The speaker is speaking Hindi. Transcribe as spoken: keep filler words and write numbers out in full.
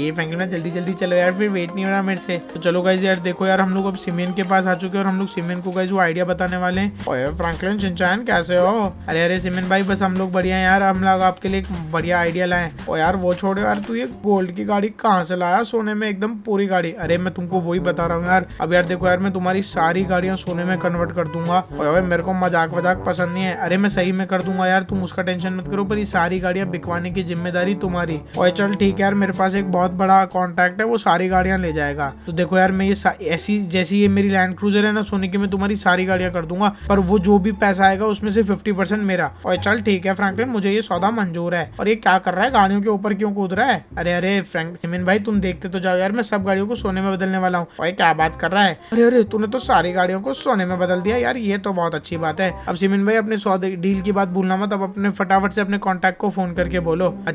चाहिए फ्रैंकलिन, जल्दी जल्दी चलो यार, फिर वेट नहीं हो रहा मेरे से। तो चलो गाइस यार देखो यार, हम लोग अब सिमियन के पास आ चुके हैं और हम लोग सिमियन को गाइस वो आइडिया बताने वाले हैं। ओए फ्रैंकलिन शिनचैन कैसे हो? अरे अरे सिमियन भाई बस हम लोग बढ़िया है यार, हम लोग आपके लिए एक बढ़िया आइडिया लाए। ओ यार वो छोड़ो यार, तू ये गोल्ड की गाड़ी कहाँ से लाया? सोने में एकदम पूरी गाड़ी। अरे मैं तुमको वही बता रहा हूँ यार। अब यार देखो यार, मैं तुम्हारी सारी गाड़ियां सोने में कन्वर्ट कर दूंगा। ओए मेरे को मजाक वजाक पसंद नहीं है। अरे मैं सही में कर दूंगा यार, तुम उसका टेंशन मत करो, पर ये सारी गाड़ियां बिकवाने की जिम्मेदारी तुम्हारी। ओए चल ठीक है यार, मेरे पास एक बहुत बड़ा कॉन्ट्रैक्ट है, वो सारी गाड़ियां ले जाएगा। तो देखो यार, मैं ये ऐसी जैसी ये मेरी लैंड क्रूजर है ना सोने की, मैं तुम्हारी सारी गाड़ियां कर दूंगा, पर वो जो भी पैसा आएगा उसमें से फिफ्टी परसेंट मेरा। और चल ठीक है फ्रैंकलिन, मुझे ये सौदा मंजूर है। और ये क्या कर रहा है, गाड़ियों के ऊपर क्यों कूद रहा है? अरे अरे फ्रैंक सिमियन भाई तुम देखते तो जाओ यार, मैं सब गाड़ियों को सोने में बदलने वाला हूँ। भाई क्या बात कर रहा है? अरे अरे तूने तो सारी गाड़ियों को सोने में बदल दिया यार, ये तो बहुत अच्छी बात है। अब सिमियन भाई अपने सौदे डील की बात भूलना मत, अब अपने फटाफट से अपने कॉन्टैक्ट को फोन करके बोलो।